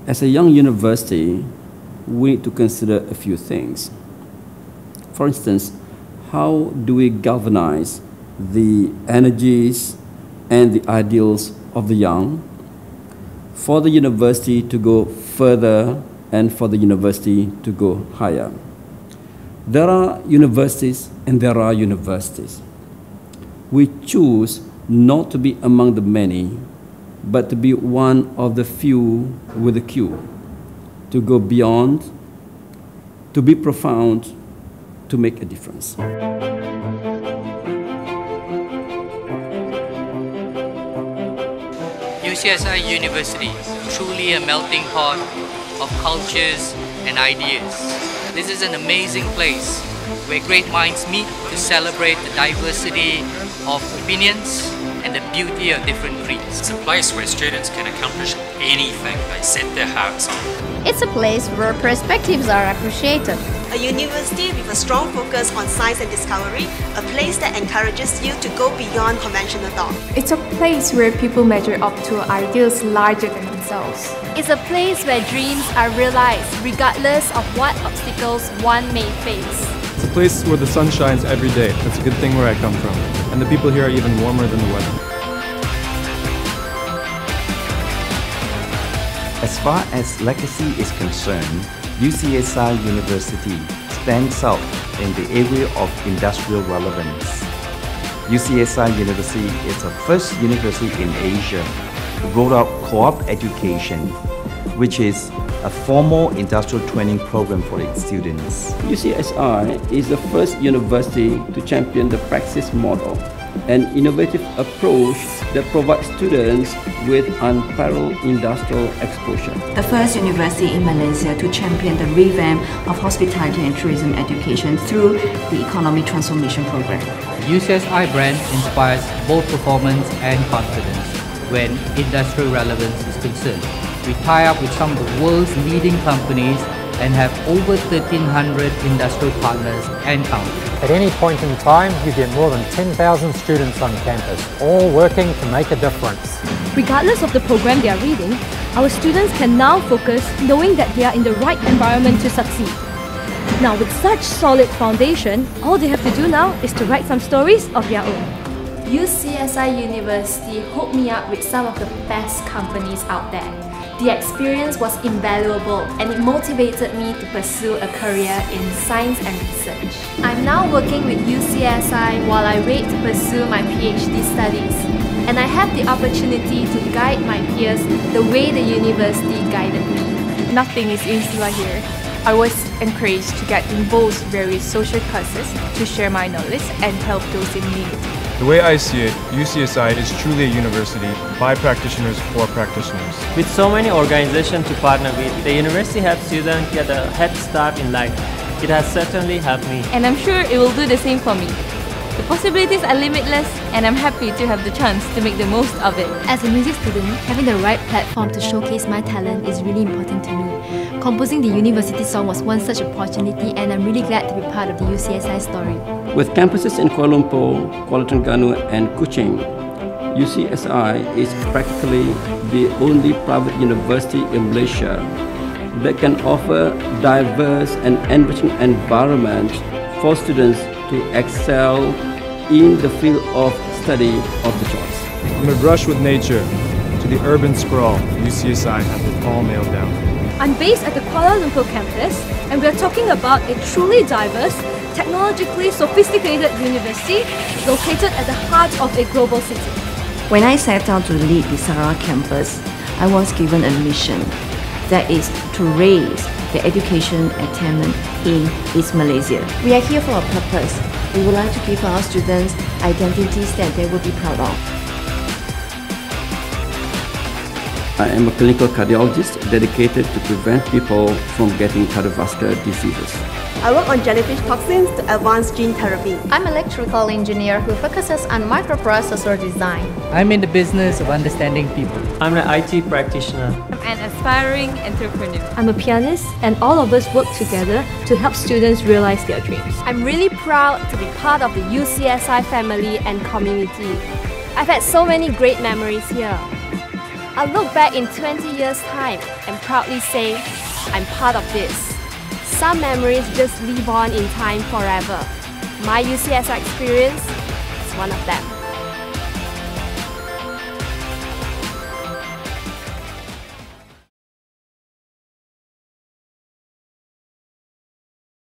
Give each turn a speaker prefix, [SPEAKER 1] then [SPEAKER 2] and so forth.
[SPEAKER 1] As a young university, we need to consider a few things. For instance, how do we galvanize the energies and the ideals of the young for the university to go further and for the university to go higher? There are universities and there are universities. We choose not to be among the many, but to be one of the few with a Q, to go beyond, to be profound, to make a difference.
[SPEAKER 2] UCSI University, truly a melting pot of cultures and ideas. This is an amazing place where great minds meet to celebrate the diversity of opinions and the beauty of different creeds.
[SPEAKER 3] It's a place where students can accomplish anything they set their hearts on.
[SPEAKER 4] It's a place where perspectives are appreciated.
[SPEAKER 5] A university with a strong focus on science and discovery, a place that encourages you to go beyond conventional thought.
[SPEAKER 6] It's a place where people measure up to ideals larger than themselves.
[SPEAKER 4] It's a place where dreams are realized regardless of what obstacles one may face.
[SPEAKER 7] It's a place where the sun shines every day. That's a good thing where I come from. And the people here are even warmer than the weather.
[SPEAKER 8] As far as legacy is concerned, UCSI University stands out in the area of industrial relevance. UCSI University is the first university in Asia to roll out co-op education, which is a formal industrial training program for its students.
[SPEAKER 1] UCSI is the first university to champion the praxis model, an innovative approach that provides students with unparalleled industrial exposure.
[SPEAKER 9] The first university in Malaysia to champion the revamp of hospitality and tourism education through the Economy Transformation Program.
[SPEAKER 2] UCSI brand inspires both performance and confidence when industrial relevance is concerned. We tie up with some of the world's leading companies and have over 1,300 industrial partners and counting.
[SPEAKER 10] At any point in time, you get more than 10,000 students on campus, all working to make a difference.
[SPEAKER 11] Regardless of the program they are reading, our students can now focus knowing that they are in the right environment to succeed. Now, with such solid foundation, all they have to do now is to write some stories of their own.
[SPEAKER 6] UCSI University hooked me up with some of the best companies out there. The experience was invaluable and it motivated me to pursue a career in science and research. I'm now working with UCSI while I wait to pursue my PhD studies. And I have the opportunity to guide my peers the way the university guided me. Nothing is insular here. I was encouraged to get involved in various social causes to share my knowledge and help those in need.
[SPEAKER 7] The way I see it, UCSI is truly a university by practitioners for practitioners.
[SPEAKER 12] With so many organizations to partner with, the university helps students get a head start in life. It has certainly helped me.
[SPEAKER 6] And I'm sure it will do the same for me. The possibilities are limitless and I'm happy to have the chance to make the most of it.
[SPEAKER 11] As a music student, having the right platform to showcase my talent is really important to me. Composing the university song was one such opportunity and I'm really glad to be part of the UCSI story.
[SPEAKER 1] With campuses in Kuala Lumpur, Kuala Terengganu and Kuching, UCSI is practically the only private university in Malaysia that can offer diverse and enriching environment for students to excel in the field of study of the choice.
[SPEAKER 7] From the brush with nature to the urban sprawl, UCSI has it all nailed down.
[SPEAKER 11] I'm based at the Kuala Lumpur campus and we're talking about a truly diverse, technologically sophisticated university located at the heart of a global city.
[SPEAKER 9] When I set out to lead the Sarawak campus, I was given a mission, that is to raise the education attainment in East Malaysia. We are here for a purpose. We would like to give our students identities that they will be proud of.
[SPEAKER 1] I am a clinical cardiologist dedicated to prevent people from getting cardiovascular diseases.
[SPEAKER 5] I work on jellyfish toxins to advance gene therapy.
[SPEAKER 4] I'm an electrical engineer who focuses on microprocessor design.
[SPEAKER 2] I'm in the business of understanding people.
[SPEAKER 12] I'm an IT practitioner.
[SPEAKER 6] I'm an aspiring entrepreneur.
[SPEAKER 11] I'm a pianist and all of us work together to help students realize their dreams.
[SPEAKER 4] I'm really proud to be part of the UCSI family and community. I've had so many great memories here. I'll look back in 20 years' time and proudly say, I'm part of this. Some memories just live on in time forever. My UCSI experience is one of them.